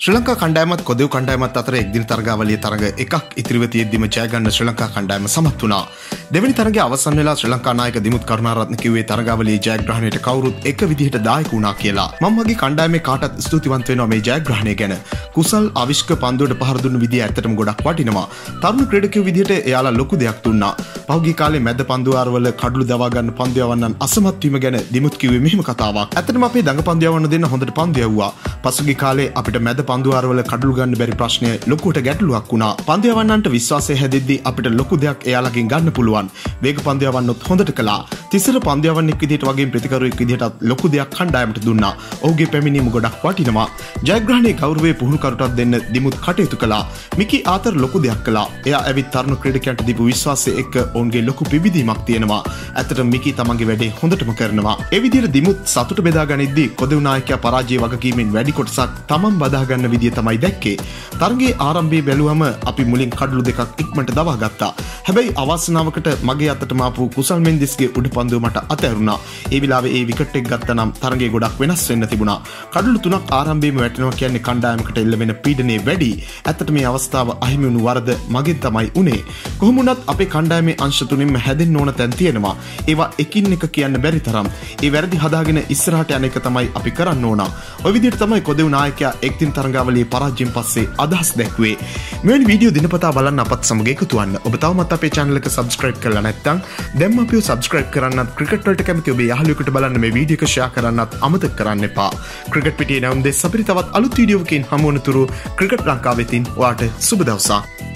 ශ්‍රී ලංකා කණ්ඩායමත් කොදෙව් කණ්ඩායමත් අතර එක්දින තරගාවලියේ තරග එකක් ඉතිරිව තියෙද්දිම ජය ගන්න ශ්‍රී ලංකා කණ්ඩායම සමත් වුණා. දෙවෙනි තරගයේ අවසන් වෙලා ශ්‍රී ලංකා නායක දිමුත් කරුණාරත්න කිව්වේ තරගාවලියේ ජයග්‍රහණයට කවුරුත් එක විදිහට දායක වුණා කියලා. මම වගේ කණ්ඩායමේ කාටත් ස්තුතිවන්ත වෙනවා මේ ජයග්‍රහණය ගැන. කුසල් ආවිෂ්ක පන්දුවට පහර දුන්න විදිය ඇත්තටම ගොඩක් වටිනවා. තරුණ ක්‍රීඩකයෝ විදිහට එයාලා ලොකු දෙයක් දුන්නා. පහුගිය කාලේ මැද පන්දුවාරවල කඩළු දවා ගන්න පන්දු යවන්නන් අසමත් වීම ගැන දිමුත් කිව්වේ මෙහෙම කතාවක්. ඇත්තටම අපේ දඟ පන්දු යවන්න දෙන්න හොඳට පන්දු යවුවා. පසුගිය කාලේ අපිට මැද පන්දුවාරවල කඩළු ගන්න බැරි ප්‍රශ්නය ලොකුවට ගැටලුවක් වුණා. පන්දු යවන්නන්ට විශ්වාසය හැදෙද්දී අපිට ලොකු දෙයක් එයාලගෙන් ගන්න පුළුවන්. වේග පන්දු යවන්නත් හොඳට කළා. තිසර පන්දු යවන්නෙක් විදිහට වගේම ප්‍රතිකරුවෙක් විදිහටත් ලොකු දෙයක් කණ්ඩායමට දුන්නා. ඔහුගේ පැමිණීම ගොඩක් වටිනවා. ජයග්‍රහණයේ ගෞරවය පුහුණුකරුටත් දෙන්න දිමුත් කටයුතු කළා. මිකි ආතර ලොකු දෙයක් කළා. එයා ඇවිත් තරුණ ක්‍රීඩකයන්ට දීපු විශ්වාසය එක්ක ඔවුන්ගේ ලොකු පිබිදීමක් තියෙනවා. ඇත්තටම මිකි තමන්ගේ වැඩේ හොඳටම කරනවා. ඒ විදිහට දිමුත් සතුට බෙදා ගනිද්දී කොදෙව් නායකයා පරාජය වගකීමෙන් වැඩි කොටසක් තමන් බදා ගන්න විදිය තමයි දැක්කේ. තරගයේ ආරම්භයේ බැලුවම අපි මුලින් කඩළු දෙකක් ඉක්මනට දවා ගත්තා. හැබැයි අවාසනාවකට මගේ අතට මාපු කුසල් මෙන්දිස්ගේ උඩ පන්දුව මට අතහැරුණා. ඒ වෙලාවේ ඒ විකට් එක ගත්තා නම් තරගය ගොඩක් වෙනස් වෙන්න තිබුණා. කඩළු තුනක් ආරම්භයේම වැටෙනවා කියන්නේ කණ්ඩායමකට එල්ල වෙන පීඩනය වැඩි. ඇත්තට මේ අවස්ථාව අහිමි වුණු වරද මගෙන් තමයි උනේ. කොහොම වුණත් අපේ කණ්ඩායමේ අංශ තුනින්ම හැදෙන්න ඕන තැන් තියෙනවා. ඒවා එකින් එක කියන්න බැරි තරම්. ඒ වැරදි හදාගෙන ඉස්සරහට යන එක තමයි අපි කරන්න ඕන. ඔය විදිහට තමයි කොදෙව් නායකයා එක්දින තරගාවලියේ පරාජයෙන් පස්සේ අදහස් දැක්වේ. මෙවැනි වීඩියෝ දිනපතා බලන්න අපත් සමග එකතු වෙන්න. ඔබ තවමත් අපේ channel එක subscribe කරලා නැත්නම් දැන්ම අපිව subscribe කරන්නත් ක්‍රිකට් වලට කැමති ඔබේ යාළුවෙකුට බලන්න මේ වීඩියෝ එක share කරන්නත් අමතක කරන්න එපා. ක්‍රිකට් පිටියේ නැවුම් දෙස් අපිට තවත් අලුත් වීඩියෝවකින් හමු වන තුරු ක්‍රිකට් ලංකාවෙතින් ඔයාට සුබ දවසක්.